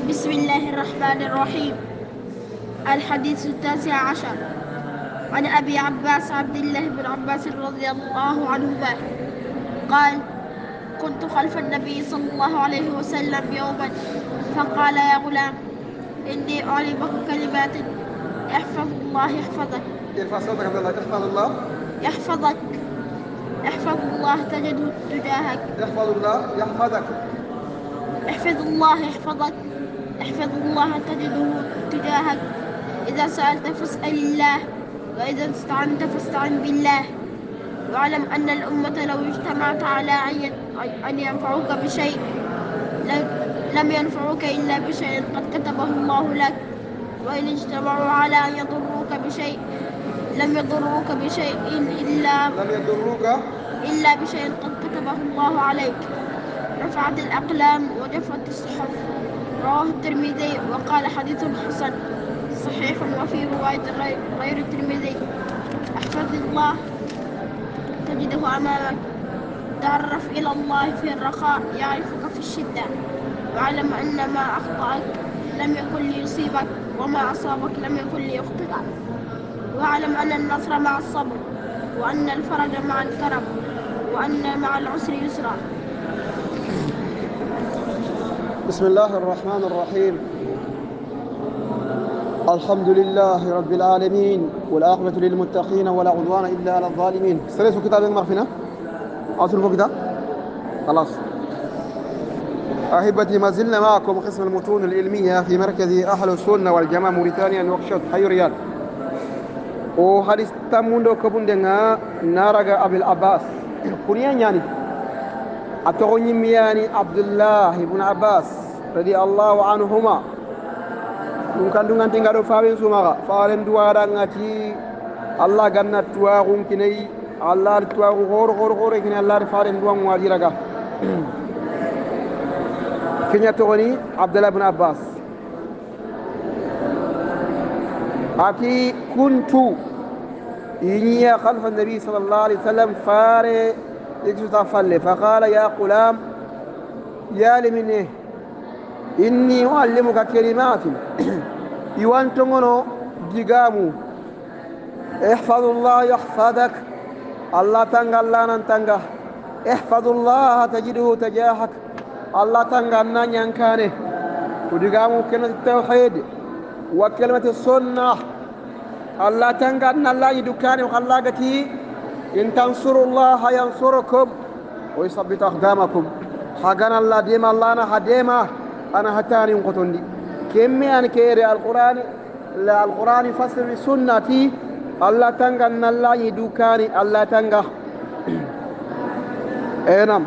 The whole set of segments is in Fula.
بسم الله الرحمن الرحيم. الحديث 19 عن أبي عباس عبد الله بن عباس رضي الله عنهما قال: كنت خلف النبي صلى الله عليه وسلم يوما فقال: يا غلام، إني أعلمك كلمات احفظ الله يحفظك. ارفع صوتك عبد الله. احفظ الله يحفظك. احفظ الله تجده تجاهك. يحفظ الله يحفظك. احفظ الله يحفظك. احفظ الله تجده تجاهك. إذا سألت فاسأل الله، وإذا استعنت فاستعن بالله. واعلم أن الأمة لو اجتمعت على أن ينفعوك بشيء لم ينفعوك إلا بشيء قد كتبه الله لك، وإن اجتمعوا على أن يضروك بشيء لم يضروك بشيء إلا بشيء قد كتبه الله عليك. رفعت الأقلام وجفت الصحف. رواه الترمذي وقال: حديث حسن صحيح. وفي رواية غير الترمذي: احفظ الله تجده أمامك. تعرف إلى الله في الرخاء يعرفك في الشدة. واعلم أن ما أخطأك لم يكن ليصيبك، وما أصابك لم يكن ليخطئك. واعلم أن النصر مع الصبر، وأن الفرج مع الكرب، وأن مع العسر يسرا. بسم الله الرحمن الرحيم. الحمد لله رب العالمين، والعاقبة للمتقين ولا عدوان إلا على الظالمين. سلسوا كتاب المغفنة أصل كتاب خلاص. أحبتي، ما زلنا معكم قسم المتون العلمية في مركز أهل السنة والجماعة موريتانيا نوكشوط حي رياض. وحديث تاموندو كبوندنا نارغا أبي العباس كونيا يعني أتغني مياني عبد الله بن عباس رضي الله عنهما. ممكن دون تنقلوا فاوين سماغا فارن دوارا نتي الله غنى تواغون كني الله تواغو غور كني الله فارن دوان مواجرغا. كنيا تغني عبد الله بن عباس أكي كنت إني خلف النبي صلى الله عليه وسلم فاري يكتفل فقال: يا غلام، يا لمنه إني أعلمك كلمات يوانتمونو ديغامو احفظ الله يحفظك. الله تنغى الله ننتنغى. احفظ الله تجده تجاهك. الله تنغى نانيانكانه. وديغامو كلمة التوحيد وكلمة السنة. الله تنغى أن الله يدكاني وخلاقتي إن تنصروا الله ينصركم ويثبت أقدامكم. حقنا الله ديما الله أنا حديما أنا هتاني انقطندي كمي أنا كيري القرآن لا القرآن فصل سنتي. الله تنغى أن الله يدكاني الله تنغى نعم.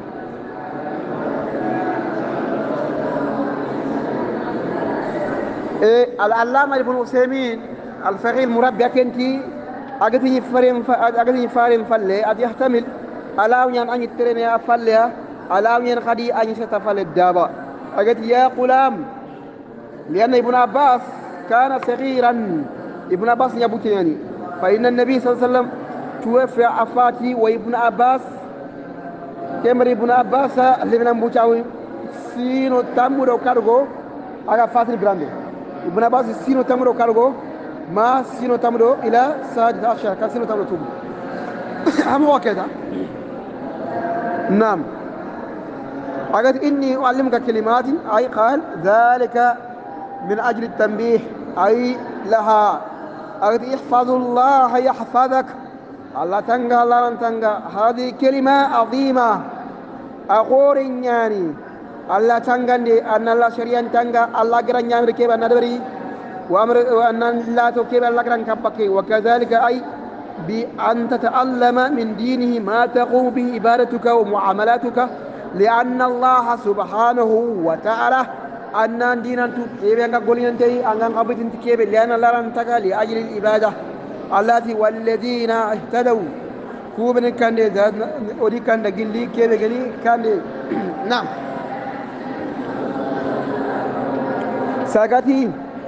العلامة ابن عثيمين الفقيه المربي كنتي أجتني فارم فلة أد يحتمل ألاو ين أن يترني أفلها ألاو ين خدي أن يستفل الدابا. أجت: يا غلام، لأن ابن عباس كان صغيرا. ابن عباس يبوتيني فإن النبي صلى الله عليه وسلم توفي أفاتي وابن عباس كمر ابن عباس لمن بوتاوي سينو تامورو كارغو على فاتي جراندي. ابن عباس سينو تامورو كارغو ما سينو تامرو إلى سادس عشر كان سينو تامرو توب هم كذا. نعم. قالت: إني أعلمك كلمات، أي قال ذلك من أجل التنبيه أي لها. قالت: احفظ الله يحفظك. الله تنغى الله تنغى. هذه كلمة عظيمة أقول يعني الله تنغى أن الله شريان تنغى الله قرن يامر كيف ندبري وأمر وأن لا تكيب لكرن كبكي. وكذلك أي بأن تتعلم من دينه ما تقوم به عبادتك ومعاملاتك، لأن الله سبحانه وتعالى أن دينا تكيب قولين أنتي أن قبض تكيب لأن الله رنتك لأجل العبادة التي والذين اهتدوا كوبن كان ودي كان دقلي كيف كان نعم ساقتي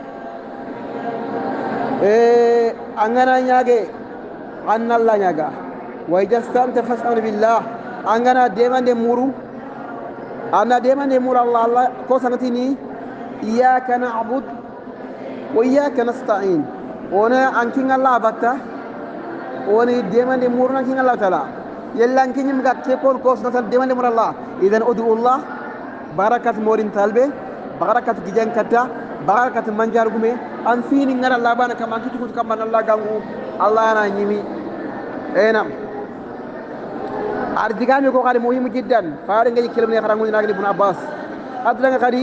أنغنا نياغي أن الله نياغا. وإذا استعنت فاستعن بالله. أنغنا ديما دي مورو أنا ديما دي مور الله كوسانتيني إياك نعبد وإياك نستعين ونا أنكين الله بتا وني ديما دي مورنا كين الله تعالى يلا أنكين يمكا كيكون كوس نسال ديما دي مور الله إذن أدعو الله بركة مورين تالبي بركة جيجان كتا بركة منجار غمي أن فيني نغير الله بانا كمان كي تكون كمان الله غانغو الله أنا نيمي نعم أرجعني كو قال مهم جدا فارن غي كلمة خرامو ناغي ابن عباس أدلنا قدي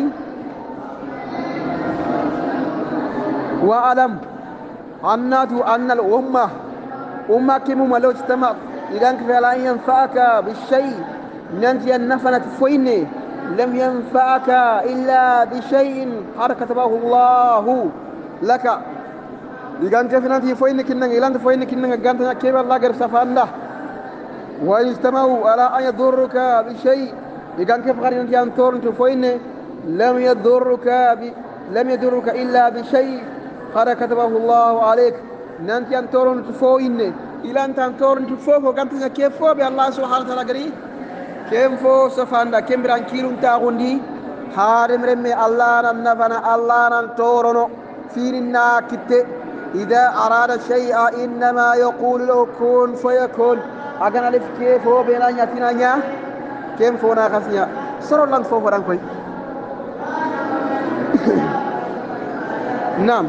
وألم أن الأمة كم ملو اجتمع إذا فلا ينفعك بالشيء ننتي النفنة فيني لم ينفعك إلا بشيء حركة به الله لك إذا في ننتي فيني كنن إذا فيني كنن قانتنا كيف الله غير سفان له ويجتمعوا على أن يضرك بشيء إذا كيف غير ننتي أن تورنت فيني لم يضرك إلا بشيء قد كتبه الله عليك نانتي أن تورن تفوين إلى أن تورن تفوه وكانت كيف فو بالله سبحانه وتعالى قري كيف فو سفاندا كم بران كيلون تاغوندي حارم رمي الله نفنا الله نتورنو فينا كت إذا أراد شيء إنما يقول له كن فيكون أجن ألف كيف فو بينا نيا كيف فو ناقصنيا سرور لان فو فران كوي نعم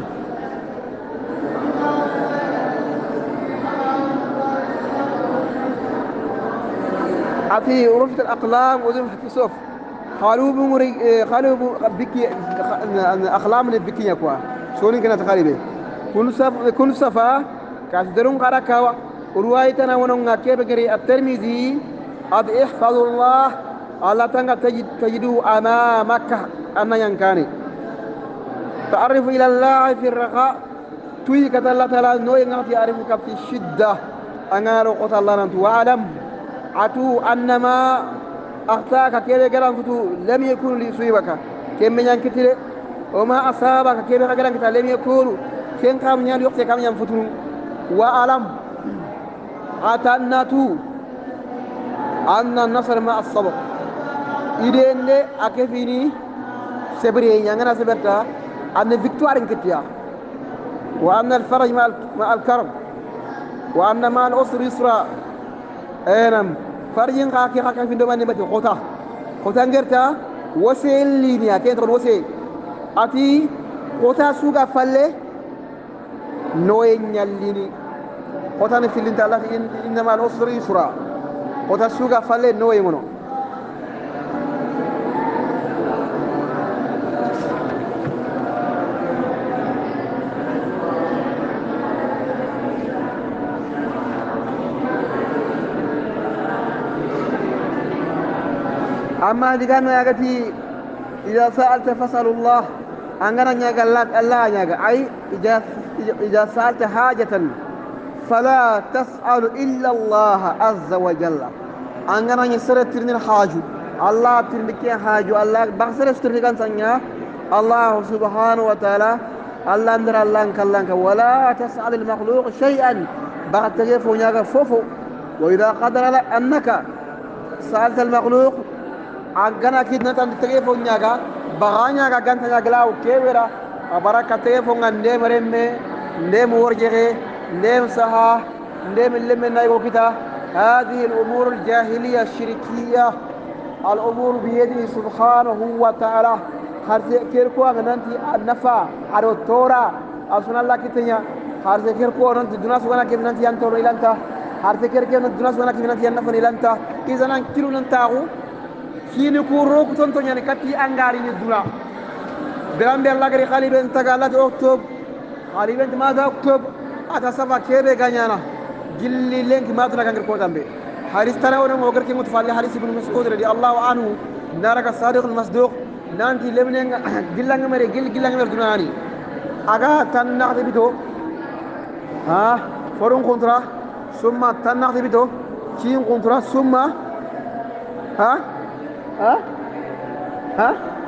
أتي رفت الأقلام وذم في صف خالو بكي أقلام من بكي يكوا شوني كانت خالبة كل صفا كاسدرون قركوا روايتنا ونونا كيف بكري الترمذي أد احفظ الله الله تنقى تجده أمامك أنا ينكاني تعرف إلى الله في الرخاء توي كتلا تلا نوي نعطي يعرفك في الشدة أنا رقص الله ننتو وعلم عتو أنما أخطاك كيف قلن فتو لم يكن ليصيبك كم من ينكتل وما أصابك كيف قلن كتل لم يكن كن كم ين يقتل كم ينفتو وعلم عتناتو أن النصر مع الصبر إذن لي أكفيني سبري ينغنا سبرتا أن الفيكتوار انكتيا وأن الفرج مع الكرم وأن مع الأسر يسرا أنم فرجين قاكي قاكي في دومان نبتي خوتا نغيرتا وسيل لينيا كين تقول وسيل أتي خوتا سوغا فالي نوي نياليني خوتا نفلين تالله إنما الأسر يسرا خوتا سوغا فالي نوي منو أما دكان يأتي إذا سألت فاسأل الله أنغنا نيغا لك الله نيغا أي إذا سألت حاجة فلا تسأل إلا الله عز وجل أنغنا نسر ترني الحاج الله ترني حاج الله بخسر ترني كان سنيا الله سبحانه وتعالى الله ندر الله كلانك ولا تسأل المخلوق شيئا بعد تجفو نيغا فوفو وإذا قدر لك أنك سألت المخلوق أجانا كيدنا تنتقيفون نياغا بغانيا غانتا نياغلاو كيورا أباركا تيفون ندم رمي ندم ورجغي ندم سها ندم اللي نايغو كتا هذه الأمور الجاهلية الشركية الأمور بيده سبحانه وتعالى خارج كيركو أغنانتي النفع على التورا أصنع الله كتنيا خارج كيركو أغنانتي دوناس وانا كيف نانتي أنتور إلانتا خارج كيركو دوناس وانا كيف نانتي أنفن إلانتا إذا نانكيرو نانتاغو kini ku roku tonto nyani kati angari ni dula berambe Allah gari khaliben tagala oktob khaliben maza oktob ata safa kebe ganyana gilli lenki maduna kangir ko tambe haris tara wona mo garki mutfalli haris ibn mas'ud radiyallahu anhu naraka sadiq al-masduq nanti lemne gillanga mere gillanga mer dunani aga tan naqdi bito ha forun kontra summa tan naqdi bito chin kontra summa ha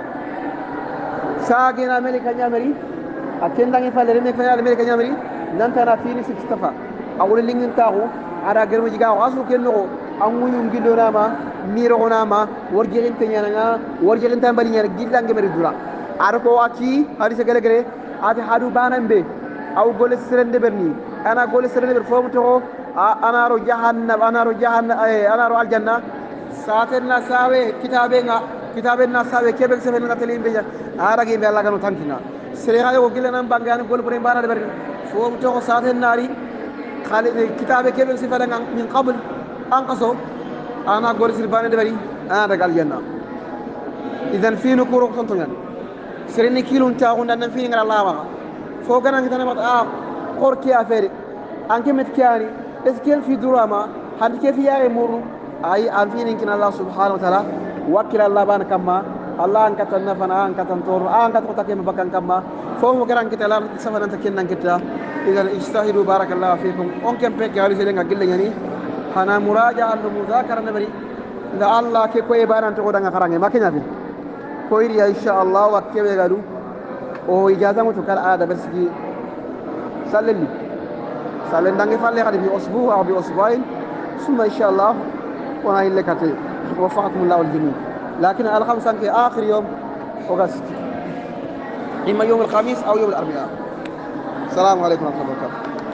ساقنا أمريكا نعمري أكيد فعل أمريكا نعمري نانتنا فيني سكستفا أقول اللي نتاعو على قرب جاو أصله كأنه أمو ينقلنا ما ميرنا ما ورجعين تنيانا ورجعين تنبلينا جدا نعمري دولا arko aki hadise gele gele ati hadu banambe aw gole serende berni ana gole serende ber fo to ana ro jahannam ana ro aljanna satenna sawe kitabe na sawe kebe sefen na telim be ara gi be Allah ganu tankina sere hayo ko gile nan bangani gol pore bana de berni fo to ko saten nari khali kitabe kebe sefen min qabl anqaso ana gol sir bana de bari ana dagal janna idan fi nukuru tontongan sereni kilun taxunda nan fi ngara lama fo ganan kitana mat qorki affaire anke met kiani est ce fi durama handi ke fi yaare muru ay an fi nin kin Allah subhanahu wa ta'ala wakil Allah ban kamma Allah an katan nafana an katan tor an katan takem bakan kamma fo mo garan kitala safana ta kennan kita idan ijtahidu barakallahu fikum on kem pe ke ali sele ngagille yani hana muraja al mudhakara nabari da Allah ke ko e banan to danga karange makenya fi ko iri insha Allah wakkebe gadu o ijaza mutu kal ada basiki salleli salen dangi falle hadi bi usbu aw bi usbain ثم ان شاء الله وانا لك وفقكم الله الجميع لكن الخمسة في اخر يوم اغسطس اما يوم الخميس او يوم الاربعاء السلام عليكم ورحمه الله وبركاته